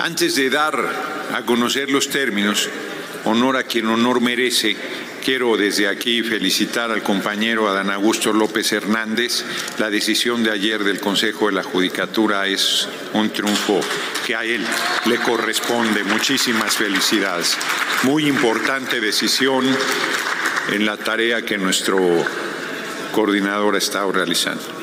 Antes de dar a conocer los términos, honor a quien honor merece, quiero desde aquí felicitar al compañero Adán Augusto López Hernández. La decisión de ayer del Consejo de la Judicatura es un triunfo que a él le corresponde. Muchísimas felicidades. Muy importante decisión en la tarea que nuestro coordinador ha estado realizando.